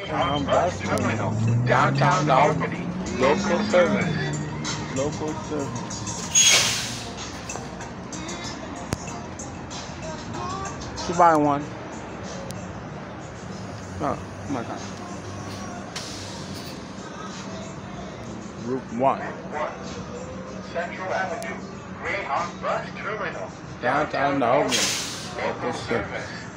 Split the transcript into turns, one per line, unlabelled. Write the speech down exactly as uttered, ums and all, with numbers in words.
Greyhound Bus Terminal, downtown Albany. Local service. Local service. You buy one? Oh, oh my God. Route one.
Central Avenue, Greyhound Bus Terminal,
Downtown Albany. Local service.